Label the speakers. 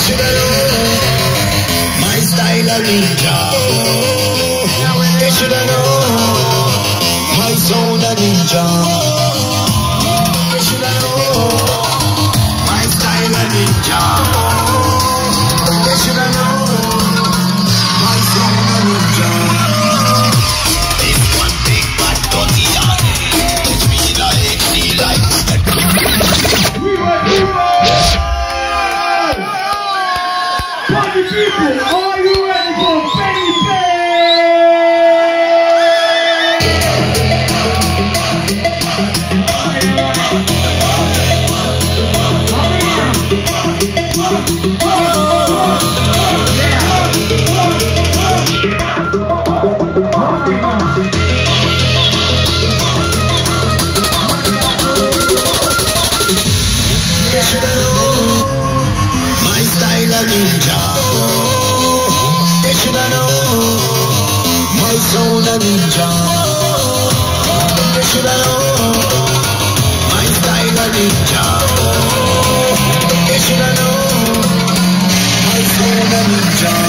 Speaker 1: shoulda know my style a ninja. They shoulda know my sound a ninja. They shoulda know my style a ninja. They shoulda know my sound a ninja. This one big bad dirty dog. It's me like, feel like.
Speaker 2: Party people, are you ready for baby?
Speaker 1: They shoulda know my style a ninja. They shoulda know my sound a ninja. They shoulda know my style a ninja. They shoulda know my sound a ninja.